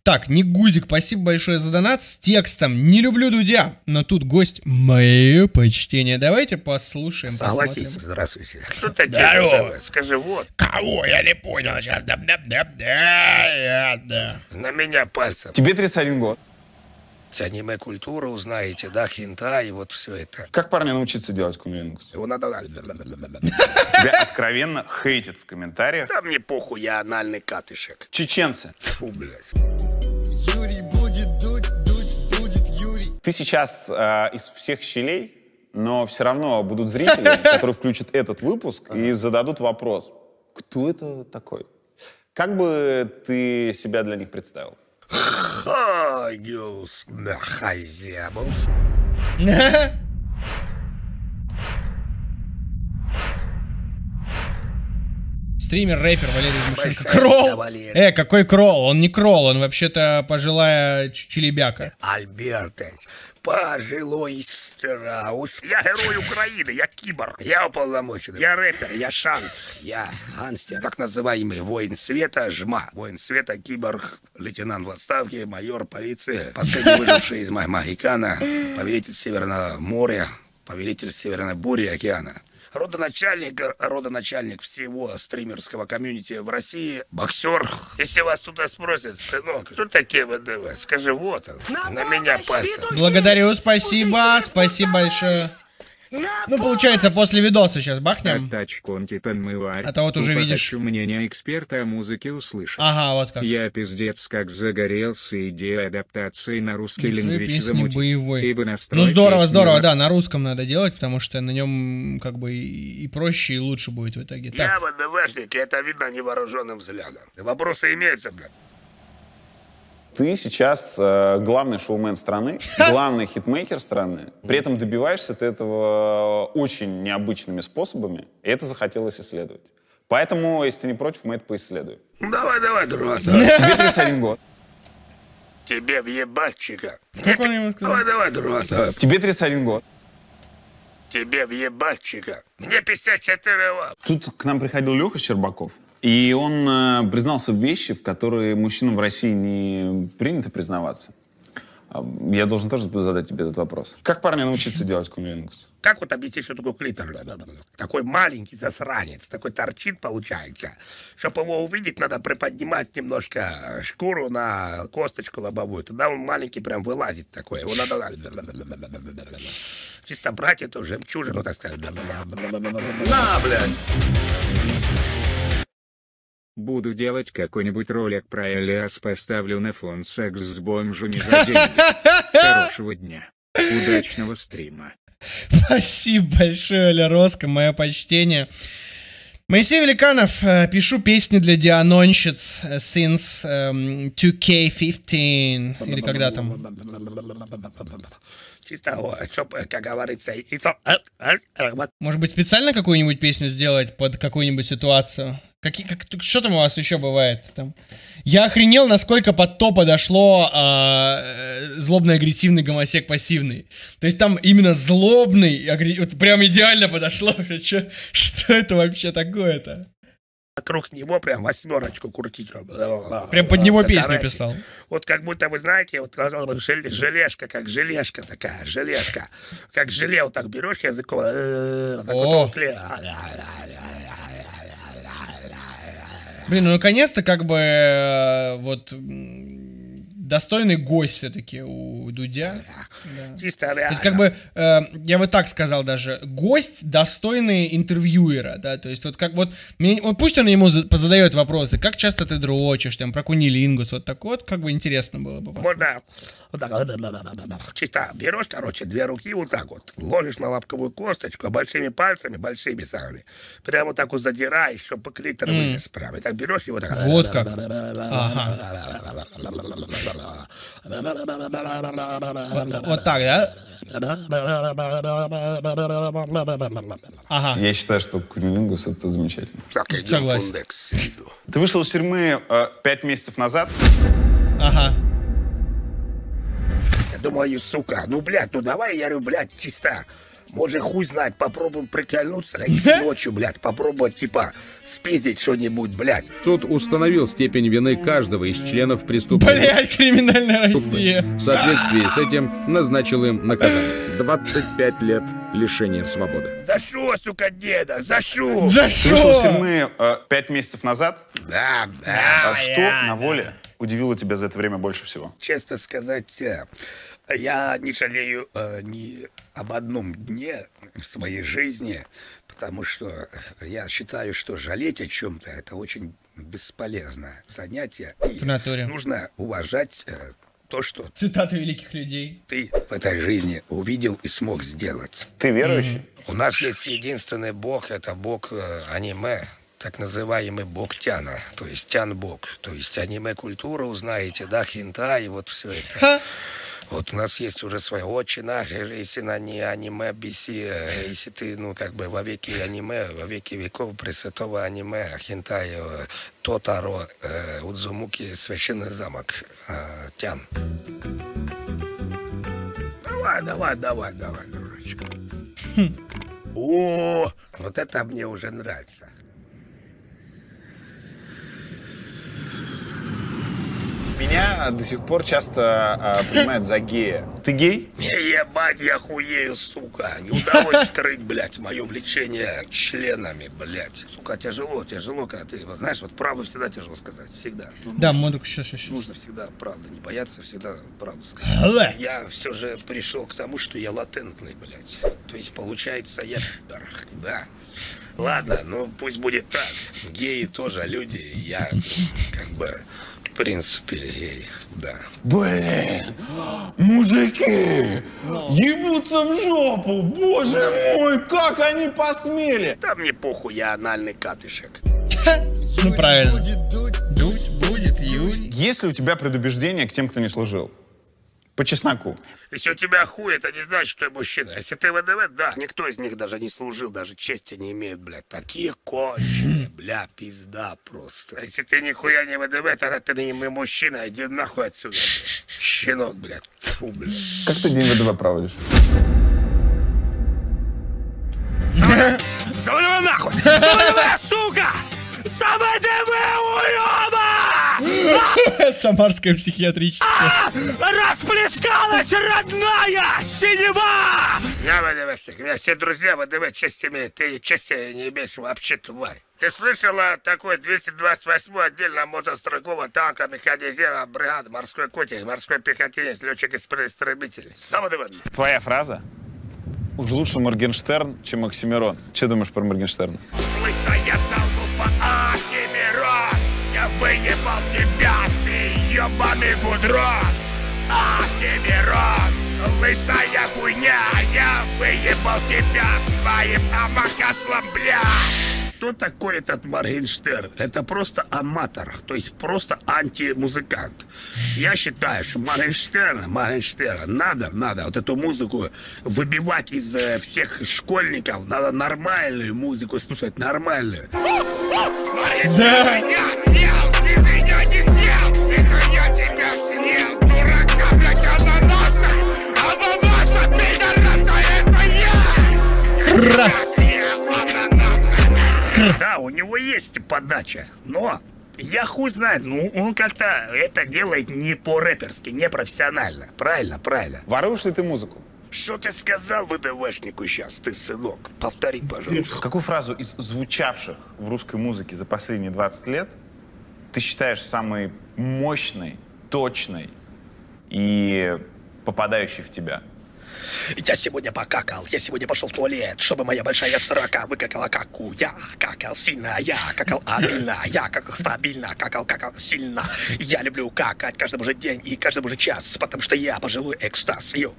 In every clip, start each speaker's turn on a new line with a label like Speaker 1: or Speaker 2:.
Speaker 1: Так, Ник Гузик, спасибо большое за донат с текстом. Не люблю Дудя, но тут гость мое почтение. Давайте послушаем,
Speaker 2: Согласись.
Speaker 1: посмотрим.
Speaker 2: Здравствуйте. Кто такие?
Speaker 1: Здорово.
Speaker 2: Скажи, вот.
Speaker 1: Кого? Я не понял сейчас. Да.
Speaker 2: На меня пальцем.
Speaker 3: Тебе 31 год.
Speaker 2: Аниме-культуру узнаете, да, хентай, вот все это.
Speaker 3: Как парня научиться делать кунилингус?
Speaker 2: Его надо...
Speaker 3: Тебя откровенно хейтят в комментариях.
Speaker 2: Да мне похуй, я анальный катышек.
Speaker 3: Чеченцы.
Speaker 2: Фу, блядь.
Speaker 4: Юрий будет дуть будет Юрий.
Speaker 3: Ты сейчас из всех щелей, но все равно будут зрители, которые включат этот выпуск и зададут вопрос. Кто это такой? Как бы ты себя для них представил?
Speaker 2: Хагиус нахазябус.
Speaker 1: Стример, рэпер Валерий Змышенко.
Speaker 2: Большая
Speaker 1: Кролл!
Speaker 2: Валерий.
Speaker 1: Какой кролл? Он не кролл, он вообще-то пожилая челебяка.
Speaker 2: Альбертович, пожилой страус. Я герой Украины, я киборг, я уполномоченный, я рэпер, я шант, я гангстер, так называемый воин света, жма. Воин света, киборг, лейтенант в отставке, майор полиции, последний выживший из Магикана, повелитель Северного моря, повелитель Северной бури океана. Родоначальник всего стримерского комьюнити в России, боксер. Если вас туда спросят, сынок, кто такие ВДВ? Скажи, вот он, на меня пальцем.
Speaker 1: Благодарю, спасибо большое. Ну, получается, после видоса сейчас бахнем. А то вот уже видишь.
Speaker 5: Хочу мнение эксперта о музыке услышать.
Speaker 1: Ага, вот как.
Speaker 5: Я пиздец как загорелся идеей адаптации на русский
Speaker 1: Настрой
Speaker 5: лингвич
Speaker 1: песни
Speaker 5: замутить.
Speaker 1: боевой.
Speaker 5: Ибо
Speaker 1: Ну,
Speaker 5: настрой
Speaker 1: здорово,
Speaker 5: песни
Speaker 1: здорово,
Speaker 5: на-
Speaker 1: да, на русском надо делать, потому что на нем как бы и проще, и лучше будет в итоге.
Speaker 2: Я
Speaker 1: Так,
Speaker 2: ВДВшник, и это видно невооруженным взглядом. Вопросы имеются, блядь?
Speaker 3: Ты сейчас главный шоумен страны, главный хитмейкер страны. При этом добиваешься ты этого очень необычными способами, и это захотелось исследовать. Поэтому, если ты не против, мы это поисследуем.
Speaker 2: Давай, друг.
Speaker 3: Тебе 31 год.
Speaker 2: Тебе въебатчика.
Speaker 1: сколько он ему сказал?
Speaker 2: Давай, друг.
Speaker 3: Тебе 31 год.
Speaker 2: Тебе въебатчика. Мне 54 лап.
Speaker 3: Тут к нам приходил Леха Щербаков, и он признался в вещи, в которые мужчинам в России не принято признаваться. Я должен тоже задать тебе этот вопрос. Как парня научиться делать кунилингус?
Speaker 2: Как вот объяснить, что такое клитор? Такой маленький засранец, такой торчит, получается. Чтобы его увидеть, надо приподнимать немножко шкуру на косточку лобовую. Тогда он маленький прям вылазит такой. Его надо чисто брать эту жемчужину, так сказать. На, блядь!
Speaker 5: Буду делать какой-нибудь ролик про Элиас, поставлю на фон секс с бомжами за деньги. Хорошего дня. Удачного стрима.
Speaker 1: Спасибо большое, Оля Роско, мое почтение. Моисей Великанов, пишу песни для дианонщиц since 2K15. Или когда там?
Speaker 2: Чисто, чтобы, как говорится,
Speaker 1: Может быть, специально какую-нибудь песню сделать под какую-нибудь ситуацию? Что там у вас еще бывает? Там? Я охренел, насколько под то подошло злобный, агрессивный, гомосек, пассивный. То есть там именно злобный, вот прям идеально подошло. Что это вообще такое-то?
Speaker 2: вокруг него прям восьмерочку крутить.
Speaker 1: Прям под него песню писал.
Speaker 2: Вот как будто, вы знаете, вот желешка, как желешка такая, желешка. Как желе вот так берешь языком.
Speaker 1: Блин, ну наконец-то как бы вот достойный гость все-таки у Дудя. Да.
Speaker 2: Чисто
Speaker 1: То есть как бы, я бы так сказал даже, гость достойный интервьюера, да, то есть вот как вот, пусть он ему позадает вопросы, как часто ты дрочишь, там, про кунилингус, вот так вот, как бы интересно было бы.
Speaker 2: Можно вот так, чисто берешь, короче, две руки вот так вот, ложишь на лобковую косточку, а большими пальцами, большими самыми, прямо вот так вот задираешь, чтобы клитор вылез прямо, и так берешь его так.
Speaker 1: Вот как. Ага. Вот так, да? Ага.
Speaker 3: Я считаю, что кунилингус — это замечательно.
Speaker 2: Так, идем,
Speaker 1: Согласен.
Speaker 2: кундекс.
Speaker 3: Ты вышел из тюрьмы 5 месяцев назад.
Speaker 1: Ага.
Speaker 2: Я думаю, сука, ну, блядь, ну давай, я говорю, блядь, чисто Может, хуй знает, попробуем прикольнуться ночью, блядь, попробовать, типа, спиздить что-нибудь, блядь.
Speaker 6: Суд установил степень вины каждого из членов преступной
Speaker 1: Блять, криминальная Россия.
Speaker 6: группы. В соответствии с этим назначил им наказание. 25 лет лишения свободы.
Speaker 2: За шо, сука, деда, за шо?
Speaker 1: За
Speaker 3: Ты вышел из
Speaker 1: что?
Speaker 3: тюрьмы 5 месяцев назад.
Speaker 2: Да.
Speaker 3: Что на воле удивило тебя за это время больше всего?
Speaker 2: Честно сказать, я не жалею ни об одном дне в своей жизни, потому что я считаю, что жалеть о чем-то это очень бесполезное занятие. И
Speaker 1: В натуре.
Speaker 2: нужно уважать то, что
Speaker 1: Цитаты великих людей.
Speaker 2: ты в этой жизни увидел и смог сделать.
Speaker 3: Ты верующий?
Speaker 2: У нас есть единственный бог, это бог аниме. Так называемый бог Тяна, то есть Тян-бог, то есть аниме-культура, узнаете, да, хентай, вот все это. Вот у нас есть уже свой отче наш, если на не аниме биси, если ты, ну, как бы во веки аниме, во веки веков пресвятого аниме, хентай, Тотаро, Удзумуки, священный замок, Тян. Давай, дружочек. О, вот это мне уже нравится.
Speaker 3: Меня до сих пор часто принимают за гея. Ты гей?
Speaker 2: Не ебать, я хуею, сука. Не удалось скрыть, блядь, мое влечение членами, блядь. Сука, тяжело, когда ты, вот, знаешь, вот правду всегда тяжело сказать, всегда. Ну,
Speaker 1: Да, модук, сейчас.
Speaker 2: нужно всегда правду, не бояться, всегда правду сказать.
Speaker 1: Алло.
Speaker 2: Я все же пришел к тому, что я латентный, блядь. То есть, получается, я пидор, да. Ладно, ну пусть будет так. Геи тоже люди, я как бы... В принципе, гей, да.
Speaker 3: Блин, мужики, ебутся в жопу, боже мой, как они посмели!
Speaker 2: Да мне похуй, я анальный катышек.
Speaker 1: Ну правильно.
Speaker 4: Будет дуть,
Speaker 1: Дуть будет Юрий.
Speaker 3: Есть ли у тебя предубеждение к тем, кто не служил? По чесноку.
Speaker 2: Если у тебя хуй, это не значит, что ты мужчина. Если ты ВДВ, да. Никто из них даже не служил, даже чести не имеет, блядь. Такие конченые, бля, пизда просто. Если ты нихуя не ВДВ, тогда ты не мужчина. Иди нахуй отсюда, блядь. Щенок, блядь. Фу, блядь.
Speaker 3: Как ты день ВДВ проводишь?
Speaker 2: Завалила нахуй! Завалила, сука! ВДВ, уёба!
Speaker 1: Самарская психиатрическая.
Speaker 2: Расплескалась родная синева! Я ВДВшник, у меня все друзья ВДВ честь имеют, ты чести не имеешь вообще, тварь. Ты слышала такой 228-й отдельно мотострелкового танка механизированная бригада, морской котик, морской пехотинец, летчик-истребитель. Сам ВДВ.
Speaker 3: Твоя фраза? Уж лучше Моргенштерн, чем Оксимирон. Что думаешь про Моргенштерна?
Speaker 2: Лысая залупа Оксимирон, я выебал тебя, ты ебаный гудрон. Оксимирон, лысая хуйня, я выебал тебя своим амокаслом, бля. Кто такой этот Моргенштерн? Это просто аматор, то есть просто антимузыкант. Я считаю, что Моргенштерна надо вот эту музыку выбивать из всех школьников. Надо нормальную музыку слушать, нормальную. Моргенштерн, я снял, ты меня не снял, это я тебя снял, дурака, блядь, ананаса, пидораса, это я! Да, у него есть подача, но я хуй знает, ну он как-то это делает не по-рэперски, не профессионально. Правильно.
Speaker 3: Воруешь ли ты музыку?
Speaker 2: Что ты сказал ВДВшнику сейчас, ты, сынок? Повтори, пожалуйста.
Speaker 3: Какую фразу из звучавших в русской музыке за последние 20 лет ты считаешь самой мощной, точной и попадающей в тебя?
Speaker 2: Я сегодня покакал, я сегодня пошел в туалет, чтобы моя большая срака выкакала каку. Я какал сильно, я какал обильно, я какал стабильно, какал сильно. Я люблю какать каждый уже день и каждый уже час, потому что я пожилой экстаз. Йо.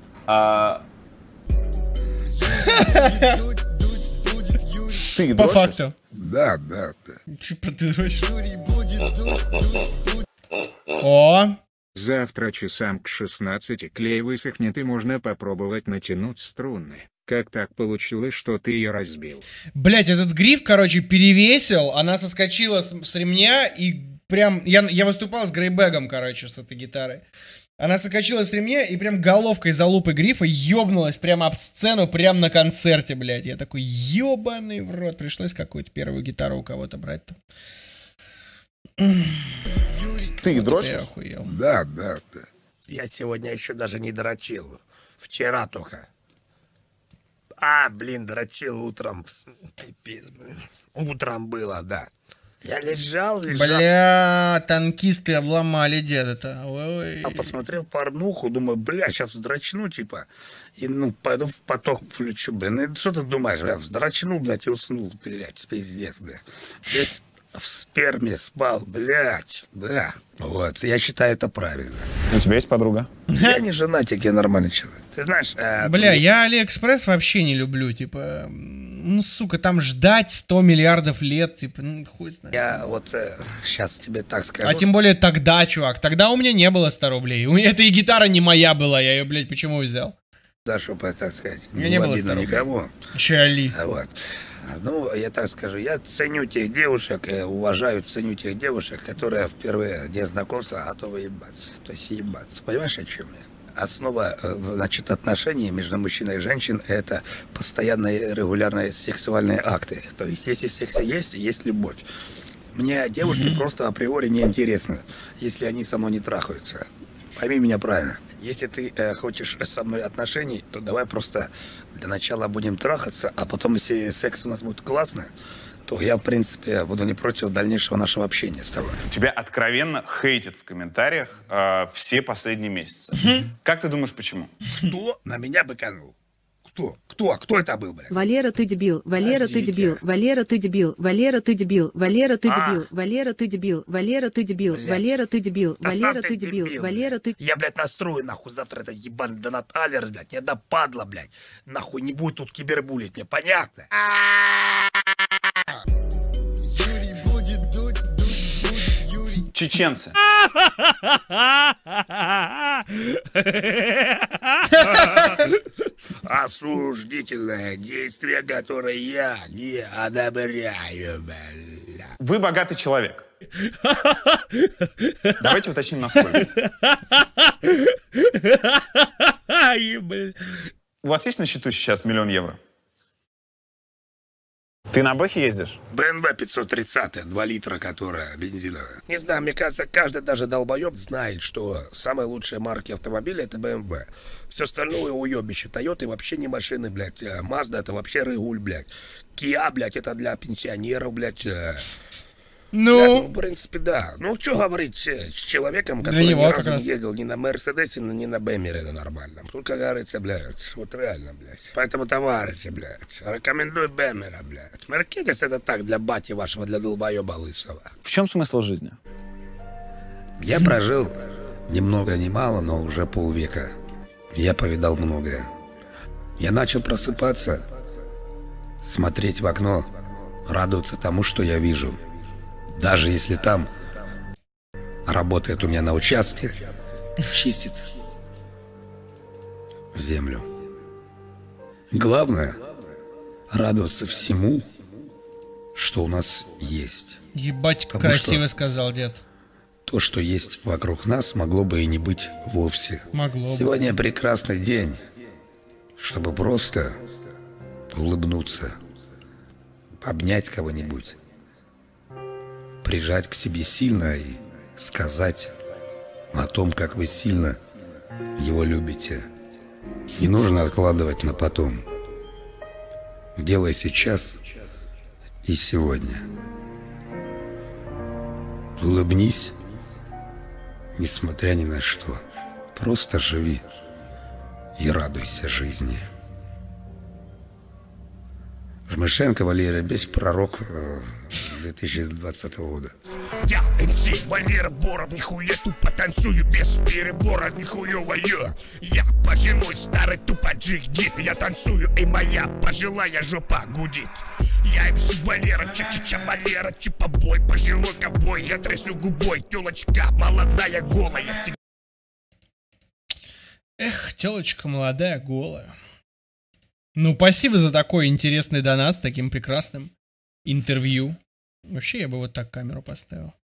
Speaker 3: Ты
Speaker 1: По
Speaker 3: дрочишь?
Speaker 1: факту.
Speaker 2: Да.
Speaker 1: Чё ты дрочишь?
Speaker 4: Юрий будет дуть.
Speaker 1: О,
Speaker 5: Завтра часам к 16 клей высохнет и можно попробовать натянуть струны. Как так получилось, что ты ее разбил?
Speaker 1: блять, этот гриф, короче, перевесил, она соскочила с ремня и прям... Я выступал с Грейбэгом, короче, с этой гитарой. Она соскочила с ремня и прям головкой за лупой грифа ёбнулась прямо об сцену, прямо на концерте, блядь. Я такой, ёбаный в рот. Пришлось какую-то первую гитару у кого-то брать там.
Speaker 3: Ты
Speaker 1: Вот
Speaker 3: дрочишь?
Speaker 1: я охуел.
Speaker 2: Да. Я сегодня еще даже не дрочил. Вчера только. Дрочил утром. Пипец, блин. Утром было, да. Я лежал.
Speaker 1: Бля, танкисты обломали деда-то. Ой.
Speaker 2: Я посмотрел порнуху, думаю, сейчас вздрочну, типа. И, пойду в поток включу, блин. И что ты думаешь, вздрочну, блядь, и уснул, блядь, пиздец, блядь. Весь в сперме спал, блядь, да. Вот, я считаю, это правильно.
Speaker 3: У тебя есть подруга?
Speaker 2: Я не женатик, я нормальный человек. Ты знаешь...
Speaker 1: Бля, я Алиэкспресс вообще не люблю, типа... сука, там ждать 100 миллиардов лет, типа, хуй знает.
Speaker 2: Я вот сейчас тебе так скажу.
Speaker 1: А тем более тогда, чувак, тогда у меня не было 100 рублей. У меня эта и гитара не моя была, я ее, блядь, почему взял?
Speaker 2: Да, чтобы, так сказать,
Speaker 1: У меня не было 100 рублей.
Speaker 2: никому.
Speaker 1: Еще и Али.
Speaker 2: Вот. Я так скажу, я ценю тех девушек, ценю тех девушек, которые впервые день знакомства готовы ебаться. То есть ебаться. Понимаешь, о чем я? Основа, значит, отношений между мужчиной и женщиной – это постоянные регулярные сексуальные акты. То есть, если секс есть любовь. Мне девушки просто априори не интересны, если они со мной не трахаются. Пойми меня правильно. Если ты хочешь со мной отношений, то давай просто для начала будем трахаться, а потом, если секс у нас будет классный, то я, в принципе, буду не против дальнейшего нашего общения с тобой.
Speaker 3: Тебя откровенно хейтят в комментариях все последние месяцы. Как ты думаешь, почему?
Speaker 2: Кто на меня быканул? Кто это был, блядь?
Speaker 7: Валера, ты дебил, Валера, ты дебил, Валера, ты дебил, Валера, ты дебил, Валера, ты дебил, Валера, ты дебил, Валера, ты дебил, Валера, ты дебил, Валера, ты дебил, Валера, ты...
Speaker 2: Я, блядь, настрою, нахуй, завтра это ебаный Донат Аллер, блядь, я да падла, блядь, нахуй, не будет тут кибербулить мне, понятно?
Speaker 4: Юрий будет дуть, Юрий.
Speaker 3: Чеченцы.
Speaker 2: Осуждительное действие, которое я не одобряю, бля.
Speaker 3: Вы богатый человек. Давайте уточним, насколько. У вас есть на счету сейчас 1 000 000 евро? Ты на Бэхе ездишь?
Speaker 2: БМВ 530, 2 литра, которая бензиновая. Не знаю, мне кажется, каждый даже долбоеб знает, что самые лучшие марки автомобиля — это БМВ. Все остальное уебище. Тойоты вообще не машины, блядь. Мазда — это вообще рыгуль, блядь. Киа, блядь, это для пенсионеров, блядь.
Speaker 1: Ну,
Speaker 2: В принципе, да. Ну, что говорить с человеком,
Speaker 1: Для
Speaker 2: который
Speaker 1: него
Speaker 2: ни
Speaker 1: как
Speaker 2: разу
Speaker 1: раз.
Speaker 2: не ездил ни на Мерседесе, ни на Бэмере на нормальном. Тут, как говорится, блядь, вот реально, блядь. Поэтому, товарищи, блядь, рекомендую Бэмера, блядь. Мерседес — это так, для бати вашего, для долбоеба лысого.
Speaker 3: В чем смысл жизни?
Speaker 2: Я прожил ни много ни мало, но уже полвека. Я повидал многое. Я начал просыпаться, смотреть в окно, радоваться тому, что я вижу. Даже если там работает у меня на участке, чистит землю. Главное — радоваться всему, что у нас есть.
Speaker 1: ебать,
Speaker 2: Потому
Speaker 1: красиво
Speaker 2: что-
Speaker 1: сказал дед.
Speaker 2: То, что есть вокруг нас, могло бы и не быть вовсе.
Speaker 1: Могло бы.
Speaker 2: Сегодня прекрасный день, чтобы просто улыбнуться, обнять кого-нибудь, прижать к себе сильно и сказать о том, как вы сильно его любите. Не нужно откладывать на потом. Делай сейчас и сегодня. Улыбнись, несмотря ни на что. Просто живи и радуйся жизни. Жмышенко Валерий, весь пророк 2020 года.
Speaker 8: Я МС Валера Боров, нихуя тупо танцую без перебора, нихуевая. Я поженой старый тупо джигдит, я танцую, и моя пожилая жопа гудит. Я МС Валера, ча-ча-ча Валера, чипобой, пожилой ковбой, я трясу губой, тёлочка молодая голая.
Speaker 1: Эх, телочка молодая, голая. Ну, спасибо за такой интересный донат с таким прекрасным интервью. Вообще, я бы вот так камеру поставил.